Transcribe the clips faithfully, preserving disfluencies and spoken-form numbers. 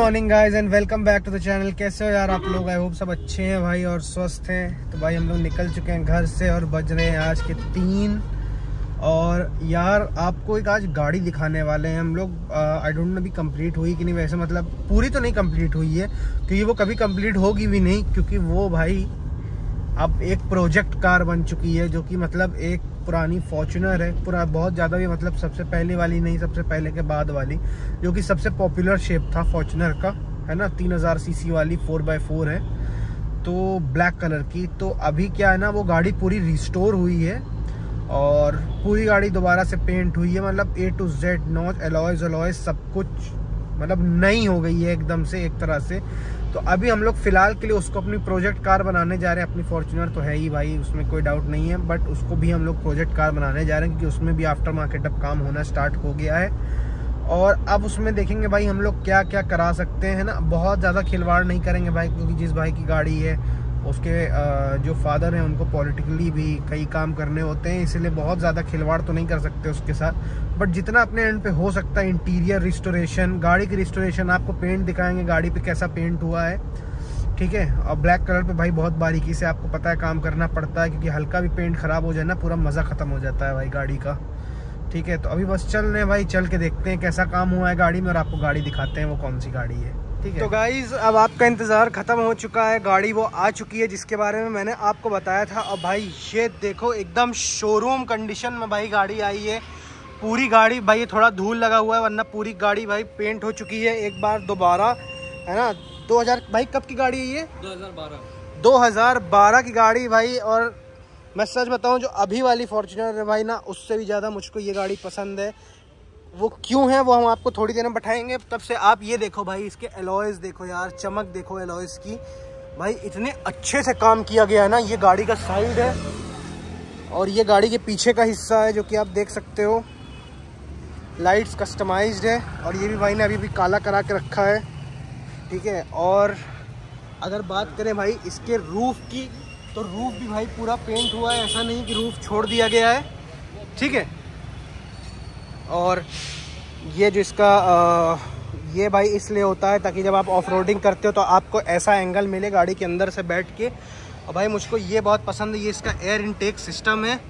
Morning guys and welcome back to the channel. कैसे हो यार आप लोग? आई होप सब अच्छे हैं भाई और स्वस्थ हैं। तो भाई हम लोग निकल चुके हैं घर से और बज रहे हैं आज के तीन। और यार आपको एक आज गाड़ी दिखाने वाले हैं हम लोग। आई डोंट नो अभी कंप्लीट हुई कि नहीं, वैसे मतलब पूरी तो नहीं कंप्लीट हुई है क्योंकि वो कभी कंप्लीट होगी भी नहीं, क्योंकि वो भाई अब एक प्रोजेक्ट कार बन चुकी है जो कि मतलब एक पुरानी फॉर्च्यूनर है। पूरा बहुत ज़्यादा भी मतलब सबसे पहले वाली नहीं, सबसे पहले के बाद वाली, जो कि सबसे पॉपुलर शेप था फॉर्च्यूनर का, है ना। तीन हज़ार सीसी वाली फोर बाई फोर है, तो ब्लैक कलर की। तो अभी क्या है ना, वो गाड़ी पूरी रिस्टोर हुई है और पूरी गाड़ी दोबारा से पेंट हुई है, मतलब A to Z, notch, alloys alloys सब कुछ मतलब नई हो गई है एकदम से एक तरह से। तो अभी हम लोग फिलहाल के लिए उसको अपनी प्रोजेक्ट कार बनाने जा रहे हैं। अपनी फॉर्च्यूनर तो है ही भाई, उसमें कोई डाउट नहीं है, बट उसको भी हम लोग प्रोजेक्ट कार बनाने जा रहे हैं क्योंकि उसमें भी आफ्टर मार्केट अब काम होना स्टार्ट हो गया है। और अब उसमें देखेंगे भाई हम लोग क्या क्या करा सकते हैं ना। बहुत ज़्यादा खिलवाड़ नहीं करेंगे भाई, क्योंकि जिस भाई की गाड़ी है उसके जो फादर हैं उनको पॉलिटिकली भी कई काम करने होते हैं, इसलिए बहुत ज़्यादा खिलवाड़ तो नहीं कर सकते उसके साथ। बट जितना अपने एंड पे हो सकता है इंटीरियर रिस्टोरेशन, गाड़ी की रिस्टोरेशन, आपको पेंट दिखाएंगे गाड़ी पे कैसा पेंट हुआ है, ठीक है। और ब्लैक कलर पे भाई बहुत बारीकी से आपको पता है काम करना पड़ता है, क्योंकि हल्का भी पेंट ख़राब हो जाए ना पूरा मज़ा ख़त्म हो जाता है भाई गाड़ी का, ठीक है। तो अभी बस चल रहे हैं भाई, चल के देखते हैं कैसा काम हुआ है गाड़ी में और आपको गाड़ी दिखाते हैं वो कौन सी गाड़ी है, ठीक है। तो गाइज अब आपका इंतज़ार ख़त्म हो चुका है, गाड़ी वो आ चुकी है जिसके बारे में मैंने आपको बताया था। और भाई ये देखो एकदम शोरूम कंडीशन में भाई गाड़ी आई है पूरी गाड़ी। भाई ये थोड़ा धूल लगा हुआ है, वरना पूरी गाड़ी भाई पेंट हो चुकी है एक बार दोबारा, है ना। दो हज़ार भाई कब की गाड़ी है ये? दो हज़ार बारह दो हज़ार बारह की गाड़ी भाई। और मैं सच बताऊं, जो अभी वाली फॉर्च्यूनर है भाई ना, उससे भी ज़्यादा मुझको ये गाड़ी पसंद है। वो क्यों है वो हम आपको थोड़ी देर में बताएंगे। तब से आप ये देखो भाई, इसके एलॉयज देखो यार, चमक देखो एलॉयज की भाई, इतने अच्छे से काम किया गया है ना। ये गाड़ी का साइड है और ये गाड़ी के पीछे का हिस्सा है जो कि आप देख सकते हो। लाइट्स कस्टमाइज्ड है और ये भी भाई ने अभी भी काला करा के रखा है, ठीक है। और अगर बात करें भाई इसके रूफ की, तो रूफ भी भाई पूरा पेंट हुआ है, ऐसा नहीं कि रूफ छोड़ दिया गया है, ठीक है। और ये जो इसका आ, ये भाई इसलिए होता है ताकि जब आप ऑफ रोडिंग करते हो तो आपको ऐसा एंगल मिले गाड़ी के अंदर से बैठ के। और भाई मुझको ये बहुत पसंद है, ये इसका एयर इनटेक सिस्टम है।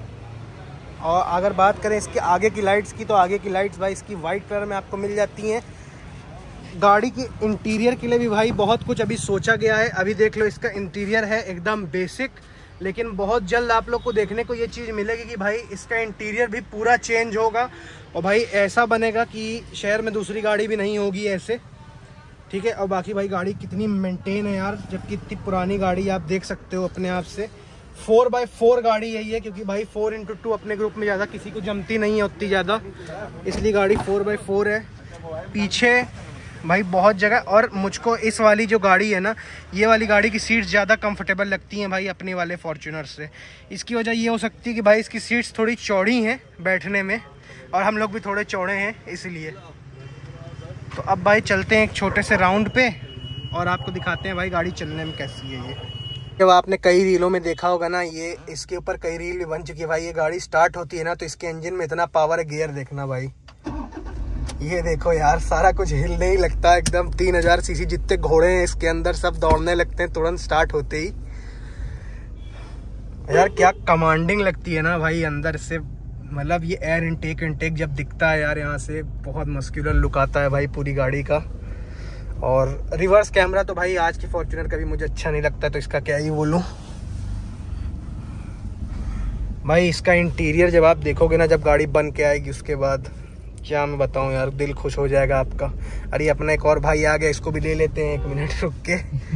और अगर बात करें इसके आगे की लाइट्स की, तो आगे की लाइट्स भाई इसकी वाइट कलर में आपको मिल जाती हैं। गाड़ी की इंटीरियर के लिए भी भाई बहुत कुछ अभी सोचा गया है। अभी देख लो, इसका इंटीरियर है एकदम बेसिक, लेकिन बहुत जल्द आप लोग को देखने को ये चीज़ मिलेगी कि भाई इसका इंटीरियर भी पूरा चेंज होगा और भाई ऐसा बनेगा कि शहर में दूसरी गाड़ी भी नहीं होगी ऐसे, ठीक है। और बाकी भाई गाड़ी कितनी मेंटेन है यार, जबकि इतनी पुरानी गाड़ी आप देख सकते हो अपने आप से। फोर बाई फोर गाड़ी यही है, क्योंकि भाई फोर इंटू टू अपने ग्रुप में ज़्यादा किसी को जमती नहीं है उतनी ज़्यादा, इसलिए गाड़ी फोर बाई फोर है। पीछे भाई बहुत जगह, और मुझको इस वाली जो गाड़ी है ना, ये वाली गाड़ी की सीट्स ज़्यादा कंफर्टेबल लगती हैं भाई अपने वाले फॉर्च्यूनर से। इसकी वजह ये हो सकती है कि भाई इसकी सीट्स थोड़ी चौड़ी हैं बैठने में, और हम लोग भी थोड़े चौड़े हैं इसलिए। तो अब भाई चलते हैं एक छोटे से राउंड पे और आपको दिखाते हैं भाई गाड़ी चलने में कैसी है ये। जब आपने कई रीलों में देखा होगा ना, ये इसके ऊपर कई रील भी बन चुकी है भाई। ये गाड़ी स्टार्ट होती है ना तो इसके इंजन में इतना पावर है, गियर देखना भाई, ये देखो यार, सारा कुछ हिलने ही लगता है एकदम। तीन हजार सीसी जितने घोड़े हैं इसके अंदर सब दौड़ने लगते हैं तुरंत स्टार्ट होते ही। यार क्या कमांडिंग लगती है ना भाई अंदर से, मतलब ये एयर इनटेक इनटेक जब दिखता है यार यहाँ से, बहुत मस्कुलर लुक आता है भाई पूरी गाड़ी का। और रिवर्स कैमरा तो भाई आज की फॉर्च्यूनर का भी मुझे अच्छा नहीं लगता, तो इसका क्या ही बोलूं भाई। इसका इंटीरियर जब आप देखोगे ना, जब गाड़ी बन के आएगी उसके बाद, क्या मैं बताऊं यार, दिल खुश हो जाएगा आपका। अरे अपना एक और भाई आ गया, इसको भी ले लेते हैं, एक मिनट रुक के।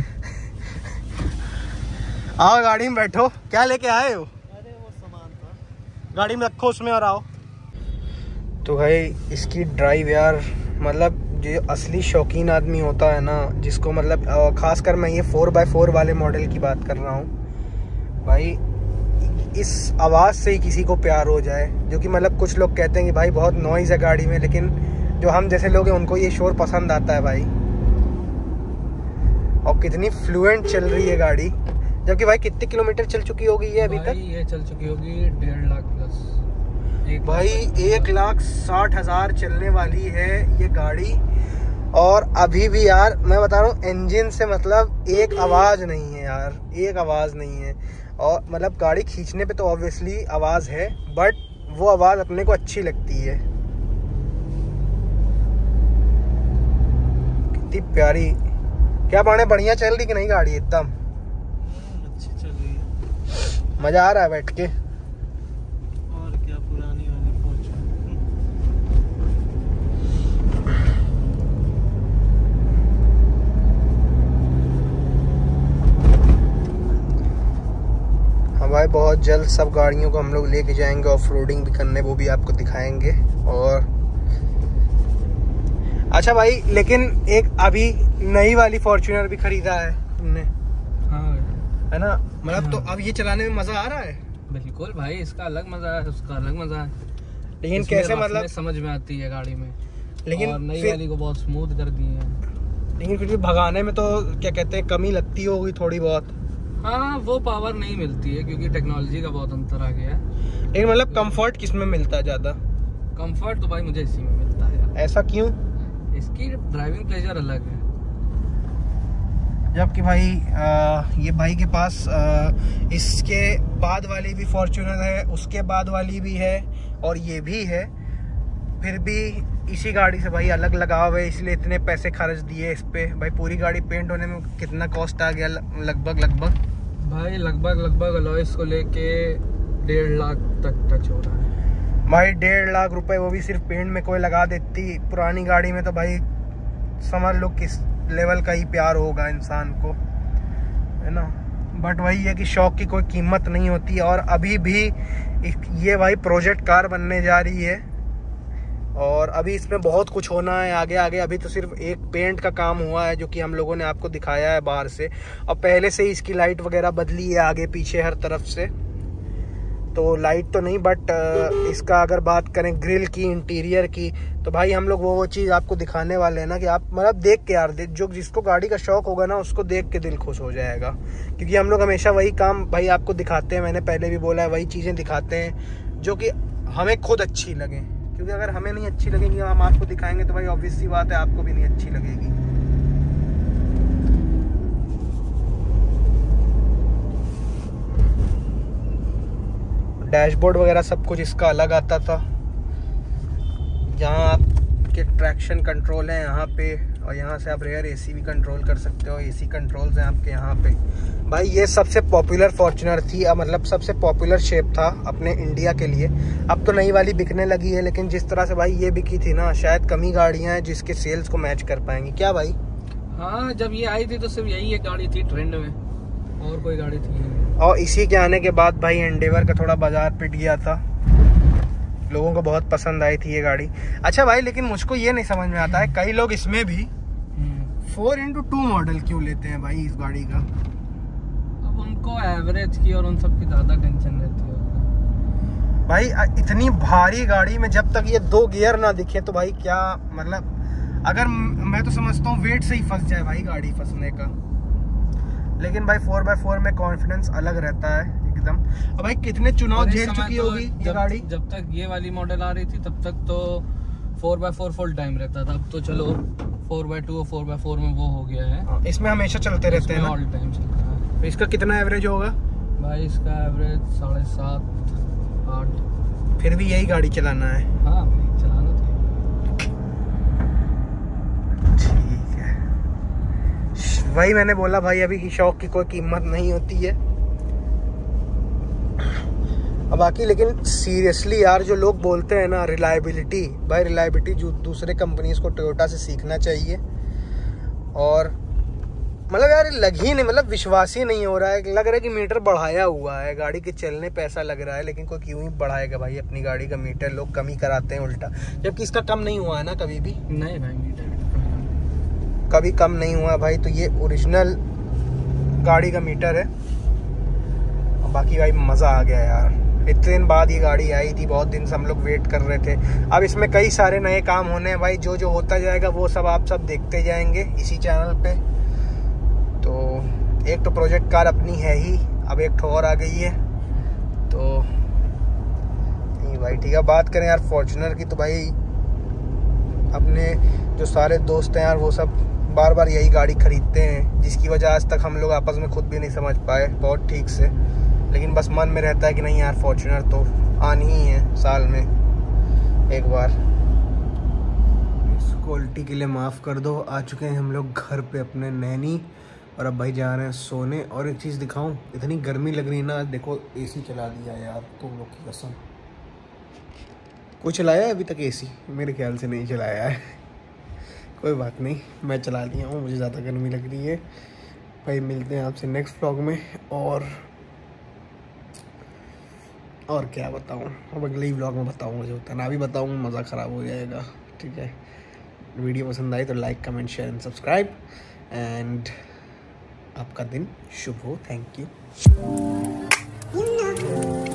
आओ गाड़ी में बैठो, क्या लेके आए हो? अरे वो सामान था, गाड़ी में रखो उसमें और आओ। तो भाई इसकी ड्राइव यार, मतलब जो असली शौकीन आदमी होता है ना, जिसको मतलब खासकर मैं ये फोर बाई फोर वाले मॉडल की बात कर रहा हूँ भाई, इस आवाज़ से ही किसी को प्यार हो जाए। जो कि मतलब कुछ लोग कहते हैं कि भाई बहुत नॉइज़ है गाड़ी में, लेकिन जो हम जैसे लोग हैं उनको ये शोर पसंद आता है भाई। और कितनी फ्लुएंट चल रही है गाड़ी, जबकि भाई कितने किलोमीटर चल चुकी होगी ये अभी तक? ये चल चुकी होगी डेढ़ लाख प्लस। एक भाई एक लाख साठ हज़ार चलने वाली है ये गाड़ी। और अभी भी यार मैं बता रहा हूँ इंजन से मतलब एक आवाज़ नहीं है यार, एक आवाज़ नहीं है। और मतलब गाड़ी खींचने पे तो ऑब्वियसली आवाज़ है, बट वो आवाज़ अपने को अच्छी लगती है। कितनी प्यारी, क्या बाणे बढ़िया चल रही कि नहीं गाड़ी? एकदम अच्छी चल रही है, मज़ा आ रहा है बैठ के। और क्या, पुरानी वाली फॉर्च्यूनर। हाँ भाई, बहुत जल्द सब गाड़ियों को हम लोग लेके जाएंगे ऑफ रोडिंग भी करने, वो भी आपको दिखाएंगे। और अच्छा भाई, लेकिन एक अभी नई वाली फॉर्च्यूनर भी खरीदा है तुमने? हाँ है ना, मतलब हाँ। तो अब ये चलाने में मजा आ रहा है? बिल्कुल भाई, इसका अलग मजा है, उसका अलग मजा है। लेकिन कैसे मतलब समझ में आती है गाड़ी में, लेकिन और नई फिर, वाली को बहुत स्मूथ कर दी है। लेकिन फिर भी भगाने में तो क्या कहते हैं कमी लगती होगी थोड़ी बहुत। हाँ, वो पावर नहीं मिलती है क्योंकि टेक्नोलॉजी का बहुत अंतर आ गया है। लेकिन मतलब कंफर्ट किस में मिलता है ज्यादा? कंफर्ट तो भाई मुझे इसी में मिलता है यार। ऐसा क्यों? इसकी ड्राइविंग प्लेजर अलग है। जबकि भाई आ, ये भाई के पास आ, इसके बाद वाली भी फॉर्च्यूनर है, उसके बाद वाली भी है और ये भी है, फिर भी इसी गाड़ी से भाई अलग लगाव है, इसलिए इतने पैसे खर्च दिए इस पे। भाई पूरी गाड़ी पेंट होने में कितना कॉस्ट आ गया? लगभग लगभग भाई लगभग लगभग अलॉयस को लेके डेढ़ लाख तक टच हो रहा है भाई। डेढ़ लाख रुपए, वो भी सिर्फ पेंट में कोई लगा देती। पुरानी गाड़ी में तो भाई समझ लो किस लेवल का ही प्यार होगा इंसान को, है ना। बट वही है कि शौक की कोई कीमत नहीं होती। और अभी भी ये भाई प्रोजेक्ट कार बनने जा रही है और अभी इसमें बहुत कुछ होना है आगे आगे। अभी तो सिर्फ एक पेंट का काम हुआ है जो कि हम लोगों ने आपको दिखाया है बाहर से, और पहले से ही इसकी लाइट वगैरह बदली है आगे पीछे हर तरफ से। तो लाइट तो नहीं, बट इसका अगर बात करें ग्रिल की, इंटीरियर की, तो भाई हम लोग वो वो चीज़ आपको दिखाने वाले हैं ना कि आप मतलब देख के यार, जो जिसको गाड़ी का शौक होगा ना उसको देख के दिल खुश हो जाएगा। क्योंकि हम लोग हमेशा वही काम भाई आपको दिखाते हैं, मैंने पहले भी बोला है, वही चीज़ें दिखाते हैं जो कि हमें खुद अच्छी लगें। क्योंकि अगर हमें नहीं अच्छी लगेंगी, हम आपको दिखाएंगे तो भाई ऑब्वियस सी बात है आपको भी नहीं अच्छी लगेगी। डैशबोर्ड वगैरह सब कुछ इसका अलग आता था। यहाँ आपके ट्रैक्शन कंट्रोल है यहाँ पे, और यहाँ से आप रेयर एसी भी कंट्रोल कर सकते हो। एसी कंट्रोल्स हैं आपके यहाँ पे। भाई ये सबसे पॉपुलर फॉर्च्यूनर थी, अब मतलब सबसे पॉपुलर शेप था अपने इंडिया के लिए। अब तो नई वाली बिकने लगी है, लेकिन जिस तरह से भाई ये बिकी थी ना, शायद कम ही गाड़ियाँ हैं जिसके सेल्स को मैच कर पाएंगी। क्या भाई? हाँ, जब ये आई थी तो सिर्फ यही एक गाड़ी थी ट्रेंड में, और कोई गाड़ी थी नहीं। और इसी के आने के बाद भाई एंडेवर का थोड़ा बाजार पिट गया था, लोगों को बहुत पसंद आई थी ये गाड़ी। अच्छा भाई, लेकिन मुझको ये नहीं समझ में आता है, कई लोग इसमें भी फोर इंटू टू मॉडल क्यों लेते हैं भाई इस गाड़ी का? अब उनको एवरेज की और उन सब की ज़्यादा टेंशन रहती है भाई। इतनी भारी गाड़ी में जब तक ये दो गियर ना दिखे तो भाई क्या मतलब, अगर मैं तो समझता हूँ वेट से ही फंस जाए भाई गाड़ी फंसने का। लेकिन भाई फोर बाय फोर में कॉन्फिडेंस अलग रहता है एकदम। अब भाई कितने चुनाव झेल चुकी होगी ये गाड़ी। जब तक ये वाली मॉडल आ रही थी तब तक तो four by four full time रहता था। अब तो चलो फोर बाय टू और फोर बाय फोर में वो हो गया है, इसमें हमेशा चलते रहते हैं ना, ऑल टाइम चलता है। तो इसका कितना एवरेज होगा भाई? इसका एवरेज साढ़े सात आठ। फिर भी यही गाड़ी चलाना है? हाँ भाई, चलाना तो ठीक है। वही मैंने बोला भाई, अभी की शौक की कोई कीमत नहीं होती है। अब बाकी लेकिन सीरियसली यार, जो लोग बोलते हैं ना रिलायबिलिटी, भाई रिलायबिलिटी जो दूसरे कंपनीज को टोयोटा से सीखना चाहिए। और मतलब यार लग ही नहीं, मतलब विश्वास ही नहीं हो रहा है, लग रहा है कि मीटर बढ़ाया हुआ है, गाड़ी के चलने पे ऐसा लग रहा है। लेकिन कोई क्यों ही बढ़ाएगा भाई अपनी गाड़ी का मीटर, लोग कम ही कराते हैं उल्टा, जबकि इसका कम नहीं हुआ है ना कभी भी। नहीं भाई, मीटर कभी कम नहीं हुआ भाई। तो ये ओरिजिनल गाड़ी का मीटर है। और बाकी भाई मज़ा आ गया यार, इतने दिन बाद ये गाड़ी आई थी, बहुत दिन से हम लोग वेट कर रहे थे। अब इसमें कई सारे नए काम होने हैं भाई, जो जो होता जाएगा वो सब आप सब देखते जाएंगे इसी चैनल पे। तो एक तो प्रोजेक्ट कार अपनी है ही, अब एक ठो और आ गई है। तो नहीं भाई ठीक है। बात करें यार फॉर्च्यूनर की, तो भाई अपने जो सारे दोस्त हैं यार वो सब बार बार यही गाड़ी खरीदते हैं, जिसकी वजह आज तक हम लोग आपस में खुद भी नहीं समझ पाए बहुत ठीक से। लेकिन बस मन में रहता है कि नहीं यार फॉर्च्यूनर तो आनी ही है साल में एक बार। इस क्वालिटी के लिए माफ़ कर दो। आ चुके हैं हम लोग घर पे अपने नैनी, और अब भाई जा रहे हैं सोने। और एक चीज़ दिखाऊं, इतनी गर्मी लग रही है ना, देखो एसी चला दिया यार तुम लोग की कसम। कोई चलाया है अभी तक एसी? मेरे ख्याल से नहीं चलाया है। कोई बात नहीं, मैं चला लिया हूँ, मुझे ज़्यादा गर्मी लग रही है। भाई मिलते हैं आपसे नेक्स्ट व्लॉग में। और और क्या बताऊँ, अब अगले ही व्लॉग में बताऊँगा, जो होता है ना अभी बताऊँगा मज़ा ख़राब हो जाएगा। ठीक है, वीडियो पसंद आई तो like comment share and subscribe. And आपका दिन शुभ हो। Thank you.